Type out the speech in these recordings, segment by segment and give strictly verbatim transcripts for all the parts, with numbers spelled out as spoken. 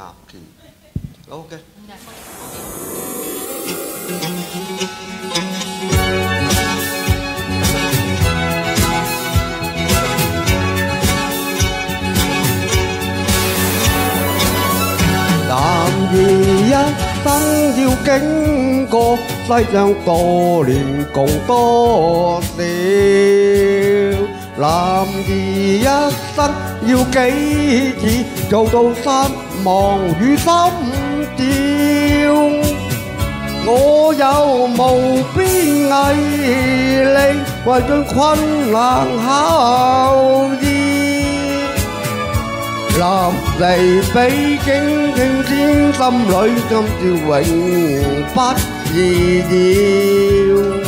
啊，OK。男兒一生要經過世上多年共多少，男兒一生要幾次做到失望與心照。我有無邊毅力，為盡困難考驗。立地比驚驚先，心裏今朝永不易擾。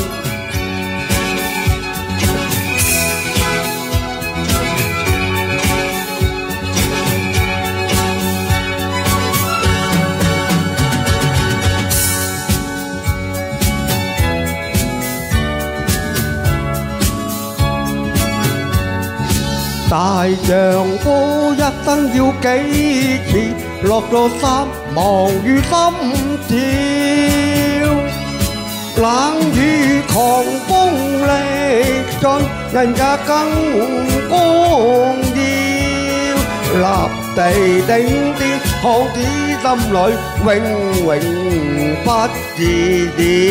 大丈夫一生要幾次落咗失望與心照，冷雨狂風力盡，人也更光耀。立地頂天，漢子心裏永永不自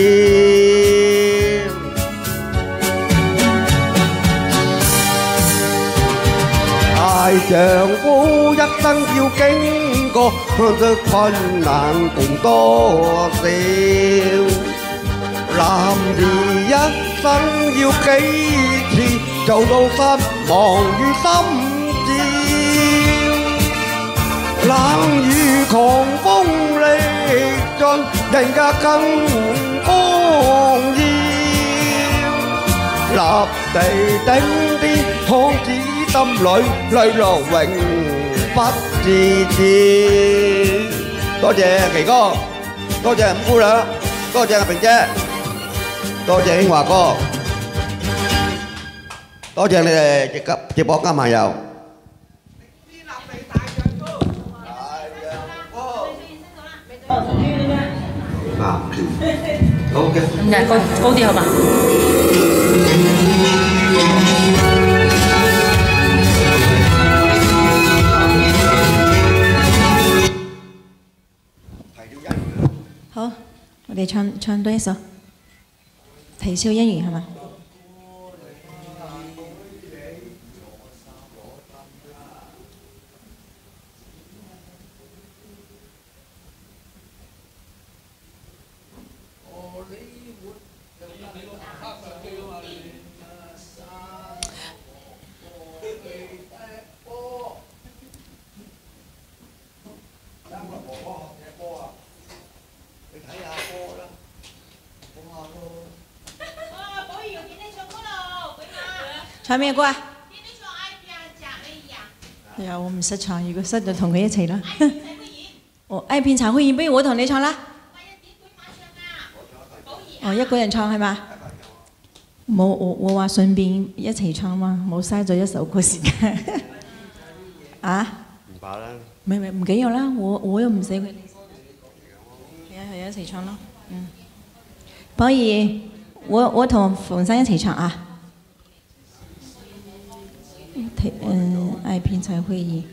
擾。大丈夫一生要經過，對困難共多少。男兒一生要幾次做到失望與心照。冷雨狂風力盡，人也更光耀。立地頂天，漢子心裏淚落永不自知。多謝奇哥，多謝五姑娘，多謝阿平姐，多謝興華哥，多謝你哋直播直播間朋友。啊，OK。咁就高高啲好嘛？ 好，我哋唱唱多一首《啼笑姻緣》係嘛？唱咩歌啊？係啊，我唔識唱，如果識就同佢一齊啦。哦，愛片陳慧儀，不如我同你唱啦。哦，一個人唱係嘛？冇，我我話順便一齊唱嘛，冇嘥咗一首歌時間。啊？唔怕啦。唔係唔係唔緊要啦，我我又唔使佢哋。係啊係啊，一齊唱咯。嗯。可以，我我同馮生一齊唱啊。嗯，愛片才會議。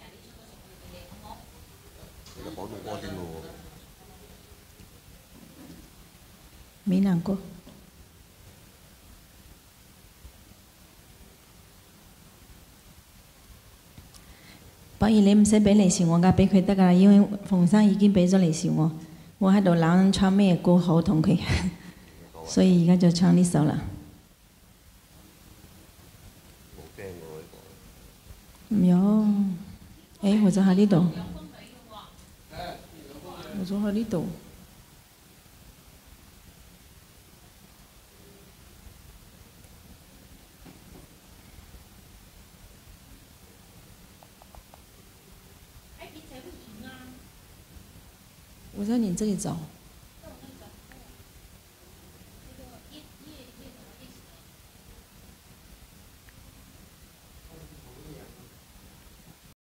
閩南歌。寶儀，你唔使俾利是我㗎，俾佢得㗎啦，因為馮生已經俾咗利是我。我喺度諗唱咩歌好同佢，所以而家就唱呢首啦。唔有，誒，我就喺呢度，我就喺呢度。我在你這裡找。